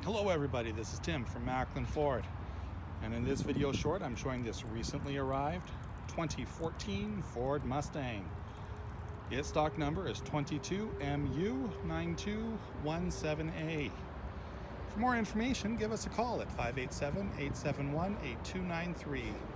Hello everybody, this is Tim from Maclin Ford, and in this video short I'm showing this recently arrived 2014 Ford Mustang. Its stock number is 22MU9217A. For more information, give us a call at 587-871-8293.